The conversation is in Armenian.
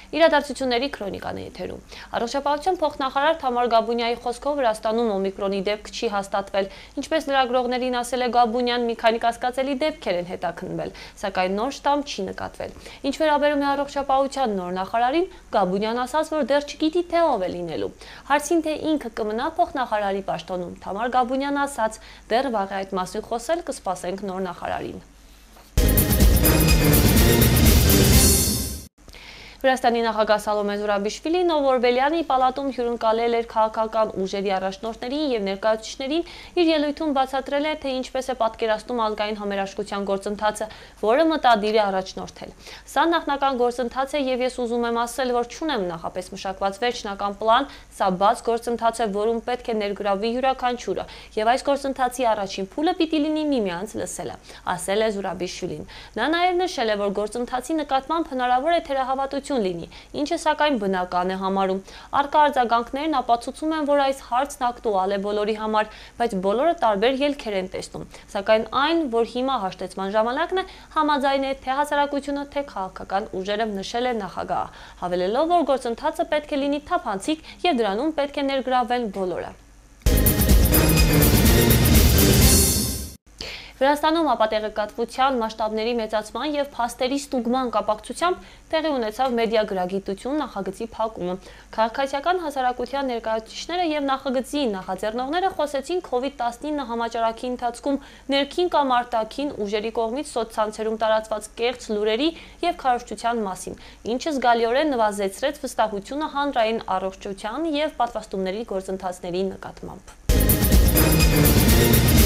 Իրադարձությունների քրոնիկան է եթերում։ Առողջապահության փոխնախարար Թամար Գաբունյանի խոսքով Վրաստանում օմիկրոնի դեպք չի հաստատվել, ինչպես լրագրողներին ասել է Գաբունյան, մի քանի կասկածելի դեպքեր են հետաքննվել, սակայն նոր շտամ չի նկատվել։ Ինչ վերաբերում է առողջապահության նոր նախարարին, Գաբունյան ասաց, որ դեռ չգիտի թե ով է լինելու։ Հարցին թե ինքը կմնա փոխնախարարի պաշտոնում, Թամար Գաբունյան ասաց, դեռ վաղ է այդ մասին խոսել, կսպասենք նոր նախարարին։ Վրաստանի նախագահ Սալոմե Զուրաբիշվիլին Նովորբելյանի պալատում հյուրընկալել էր քաղաքական ուժերի առաջնորդներին եւ ներկայացուցիչներին, իր ելույթում բացատրել է, թե ինչպես է պատկերացնում ազգային համերաշխության գործընթացը, որը մտադիր է առաջնորդել։ Սա նախնական գործընթաց է եւ ես ուզում եմ ասել, որ չունեմ նախապես մշակված վերջնական պլան, սա բաց գործընթաց է, որում պետք է ներգրավվի յուրաքանչյուրը, եւ այս գործընթացի առաջին փուլը պիտի լինի միմյանց լսելը, ասել է Զուրաբիշվիլին։ Նա նաեւ նշել է, որ գործընթացի նկատմամբ հնարավոր է թերահավատություն լինի, ինչը սակայն բնական է համարում։ Առկա արձագանքներն ապացուցում են, որ այս հարցն ակտուալ է բոլորի համար, բայց բոլորը տարբեր ելքեր են տեսնում։ Սակայն այն, որ հիմա հաշտեցման ժամանակն է, համաձայն է թե հասարակությունը, թե քաղաքական ուժերը, նշել է նախագահը, հավելելով, որ գործընթացը պետք է լինի թափանցիկ եւ դրանում պետք է ներգրավվեն բոլորը։ Վրաստանում ապատեղեկատվության մասշտաբների մեծացման եւ փաստերի ստուգման կապակցությամբ տեղի ունեցավ մեդիա գրագիտություն նախագծի փակումը։ Քաղաքացիական հասարակության ներկայացուցիչները եւ նախագծի նախաձեռնողները խոսեցին COVID-19 համաճարակի ընթացքում ներքին կամ արտաքին ուժերի կողմից սոցցանցերում տարածված կեղծ լուրերի եւ քարոզչության մասին, ինչը զգալիորեն նվազեցրեց վստահությունը հանրային առողջության եւ պատվաստումների գործընթացների նկատմամբ։